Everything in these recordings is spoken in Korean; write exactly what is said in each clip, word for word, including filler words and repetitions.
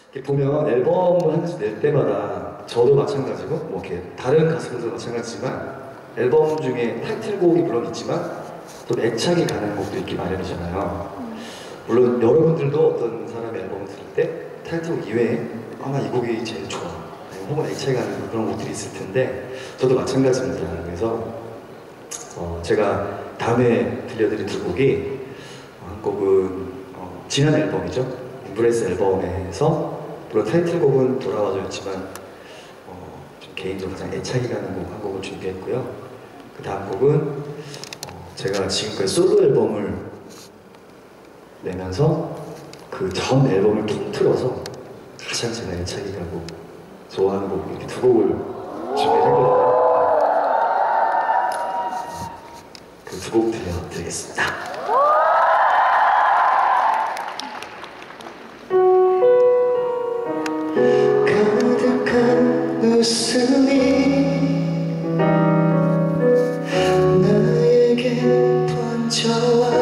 이렇게 보면 앨범을 한 낼 때마다 저도 마찬가지고 뭐 이렇게 다른 가수들도 마찬가지지만 앨범 중에 타이틀곡이 물론 있지만 또 애착이 가는 곡도 있기 마련이잖아요. 물론 여러분들도 어떤 사람의 앨범을 들을 때 타이틀곡 이외에 아마 이 곡이 제일 좋아 혹은 애착이 가는 그런 곡들이 있을 텐데 저도 마찬가지입니다. 그래서 어 제가 다음에 들려드릴 두 곡이 한 곡은 어 지난 앨범이죠. 브레스 앨범에서 물론 타이틀곡은 돌아와줘였지만 어 좀 개인적으로 가장 애착이 가는 곡 한 곡을 준비했고요. 그 다음 곡은 어 제가 지금까지 솔로 앨범을 내면서 그 전 앨범을 통틀어서 가장 제가 애착이 가고 좋아하는 곡 이렇게 두 곡을 준비했거든요. 그 두 곡 들려드리겠습니다. 가득한 웃음이 나에게 번져와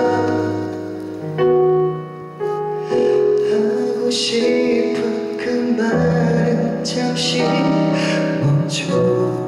하고 싶은 그 말은 잠시 멈춰